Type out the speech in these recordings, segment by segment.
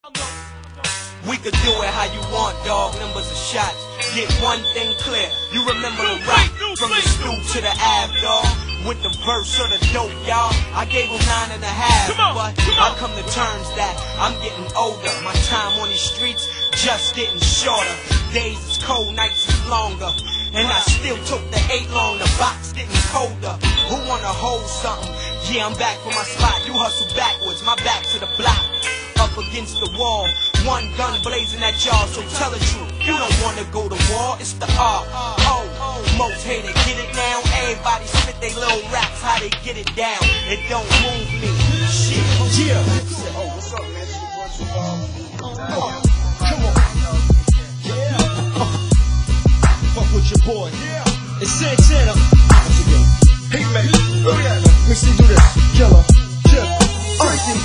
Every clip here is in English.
We could do it how you want, dog. Numbers of shots. Get one thing clear. You remember the rock from the stoop to the Ave, dog. With the verse of the dope, y'all. I gave him 9.5, but I come to terms that I'm getting older. My time on these streets just getting shorter. Days is cold, nights is longer. And I still took the 8 long, the box getting colder. Who wanna hold something? Yeah, I'm back for my spot. You hustle backwards, my back to the block. Up against the wall, one gun blazing at y'all, so tell the truth. You don't wanna go to war, it's the art. Oh, most hate it, get it now. Everybody spit they little raps, how they get it down. It don't move me, shit. Yeah. Oh, what's up, man? Come on. Yeah. Fuck with your boy. Yeah. It's Santana. Hey, man. Oh, yeah. Let me see you do this. Killer. Chip. Crazy.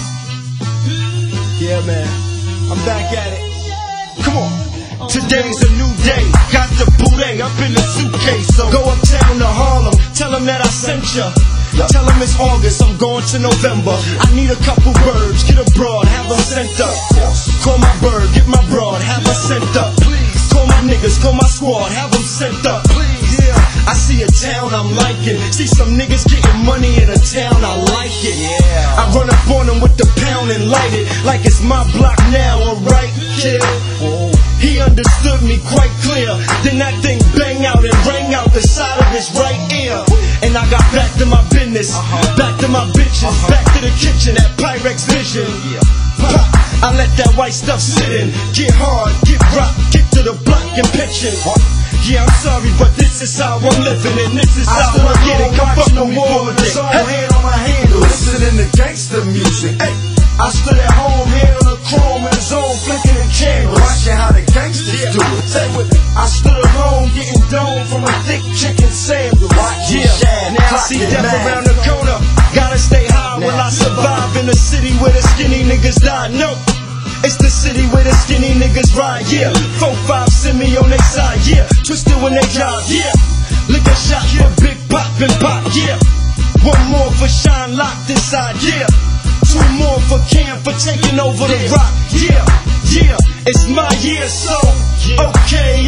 Yeah, man, I'm back at it. Come on. Today's a new day. Got the booty up in the suitcase. So go uptown to Harlem. Tell them that I sent ya. Tell them it's August, I'm going to November. I need a couple birds, get a broad, have them sent up. Call my bird, get my broad, have her sent up. Call my niggas, call my squad, have them sent up. Yeah, I see a town I'm liking. See some niggas getting money in a town, I like it. I run up on them with the pound and light it like it's my block now, alright, kid? He understood me quite clear. Then that thing bang out and rang out the side of his right ear. And I got back to my business, back to my bitches, back to the kitchen at Pyrex Vision. Pop, I let that white stuff sit in. Get hard, get rock, get to the block and pitching. Yeah, I'm sorry, but this is how I'm living, and this is how I get it. Come fuck the war with it. Hand on my handle, listening to gangster music. Hey, I stood at home, hand on the chrome in the zone, flicking the candles, watching how the gangsters do it. Say with it. I stood alone, getting domed from a thick chicken sandwich. Now I see death around the corner. Gotta stay high when I survive in a city where the skinny niggas die. No. It's the city where the skinny niggas ride, yeah. 4-5 send me on their side, yeah. Twisted when they drive, yeah. Lick a shot for Big Pop and Pop, yeah. One more for Shine locked inside, yeah. 2 more for Cam for taking over the rock, yeah. Yeah, it's my year, so okay.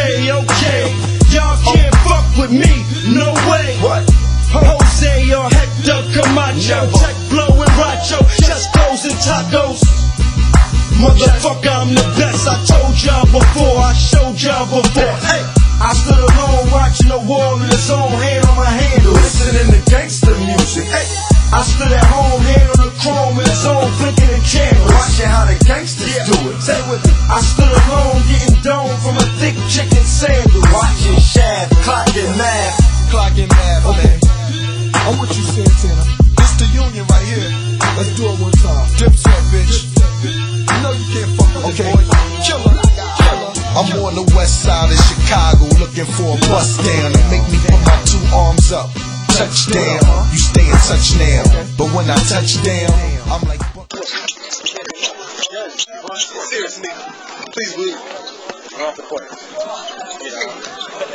Y'all can't fuck with me, no way. What? Jose or Hector Camacho, Tech Blow and Racho, just clothes and tacos. Motherfucker, I'm the best. I told y'all before, I showed y'all before. Hey, I stood alone watching the war in his own, hand on my handle, listening to gangster music. Hey, I stood at home, hand on the chrome in his own, flicking the candles, watching how the gangsters do it. Say with it. I stood alone, getting domed from a thick chicken sandwich, watching Shad, clocking math. Clocking math, okay. I'm what you said, Tanner. It's the union right here. Let's do it one time. Dipset, bitch. You know you can't fuck with this boy. Killer. I'm on the west side of Chicago looking for a bus down to make me put my 2 arms up. Touchdown. You stay in touch now. But when I touch down, I'm like, seriously, please leave. Off the court.